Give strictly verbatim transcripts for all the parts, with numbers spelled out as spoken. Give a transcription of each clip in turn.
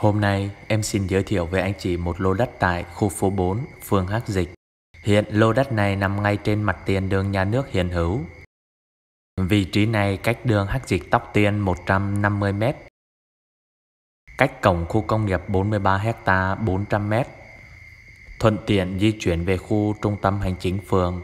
Hôm nay em xin giới thiệu với anh chị một lô đất tại khu phố bốn, phường Hắc Dịch. Hiện lô đất này nằm ngay trên mặt tiền đường nhà nước hiện hữu. Vị trí này cách đường Hắc Dịch Tóc Tiên một trăm năm mươi mét, cách cổng khu công nghiệp bốn mươi ba héc ta bốn trăm mét, thuận tiện di chuyển về khu trung tâm hành chính phường.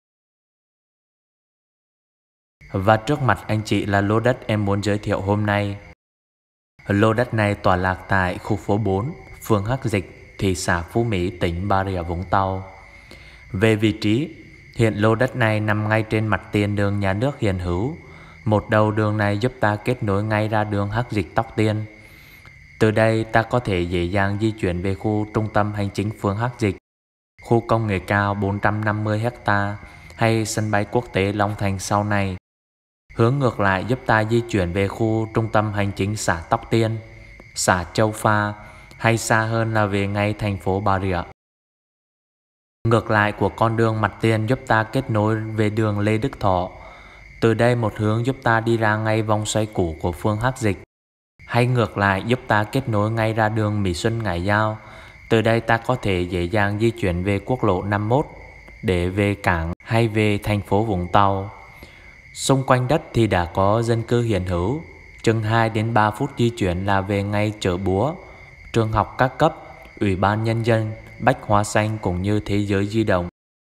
Và trước mặt anh chị là lô đất em muốn giới thiệu hôm nay. Lô đất này tọa lạc tại khu phố bốn, phường Hắc Dịch, thị xã Phú Mỹ, tỉnh Bà Rịa Vũng Tàu. Về vị trí, hiện lô đất này nằm ngay trên mặt tiền đường nhà nước hiện hữu. Một đầu đường này giúp ta kết nối ngay ra đường Hắc Dịch Tóc Tiên. Từ đây ta có thể dễ dàng di chuyển về khu trung tâm hành chính phường Hắc Dịch, khu công nghệ cao bốn trăm năm mươi héc ta hay sân bay quốc tế Long Thành sau này. Hướng ngược lại giúp ta di chuyển về khu trung tâm hành chính xã Tóc Tiên, xã Châu Pha hay xa hơn là về ngay thành phố Bà Rịa. Ngược lại của con đường mặt tiền giúp ta kết nối về đường Lê Đức Thọ. Từ đây một hướng giúp ta đi ra ngay vòng xoay cũ của phường Hắc Dịch. Hay ngược lại giúp ta kết nối ngay ra đường Mỹ Xuân Ngãi Giao. Từ đây ta có thể dễ dàng di chuyển về quốc lộ năm mươi mốt để về cảng hay về thành phố Vũng Tàu. Xung quanh đất thì đã có dân cư hiện hữu, chừng hai đến ba phút di chuyển là về ngay chợ búa, trường học các cấp, ủy ban nhân dân, bách hóa xanh cũng như thế giới di động.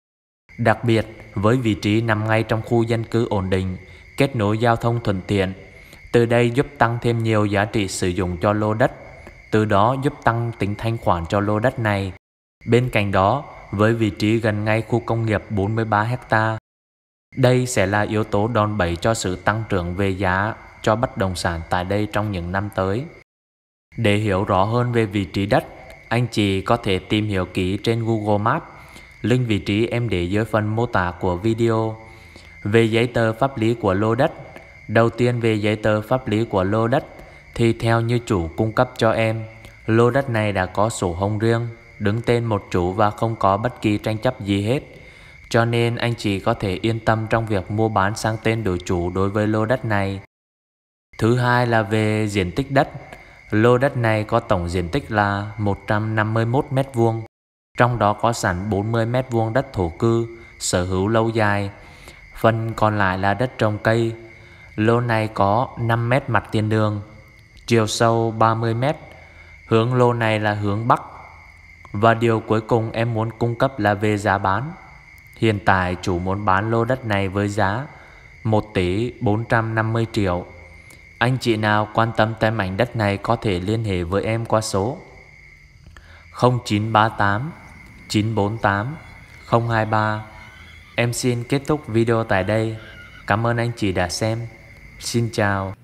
Đặc biệt với vị trí nằm ngay trong khu dân cư ổn định, kết nối giao thông thuận tiện, từ đây giúp tăng thêm nhiều giá trị sử dụng cho lô đất, từ đó giúp tăng tính thanh khoản cho lô đất này. Bên cạnh đó, với vị trí gần ngay khu công nghiệp bốn mươi ba héc ta, đây sẽ là yếu tố đòn bẩy cho sự tăng trưởng về giá cho bất động sản tại đây trong những năm tới. Để hiểu rõ hơn về vị trí đất, anh chị có thể tìm hiểu kỹ trên Google Maps. Link vị trí em để dưới phần mô tả của video. Về giấy tờ pháp lý của lô đất, đầu tiên về giấy tờ pháp lý của lô đất thì theo như chủ cung cấp cho em, lô đất này đã có sổ hồng riêng, đứng tên một chủ và không có bất kỳ tranh chấp gì hết. Cho nên anh chị có thể yên tâm trong việc mua bán sang tên đổi chủ đối với lô đất này. Thứ hai là về diện tích đất. Lô đất này có tổng diện tích là một trăm năm mươi mốt mét vuông, trong đó có sẵn bốn mươi mét vuông đất thổ cư, sở hữu lâu dài. Phần còn lại là đất trồng cây. Lô này có năm mét mặt tiền đường, chiều sâu ba mươi mét. Hướng lô này là hướng Bắc. Và điều cuối cùng em muốn cung cấp là về giá bán. Hiện tại chủ muốn bán lô đất này với giá một tỷ bốn trăm năm mươi triệu. Anh chị nào quan tâm tới mảnh đất này có thể liên hệ với em qua số không chín ba tám chín bốn tám không hai ba. Em xin kết thúc video tại đây. Cảm ơn anh chị đã xem. Xin chào.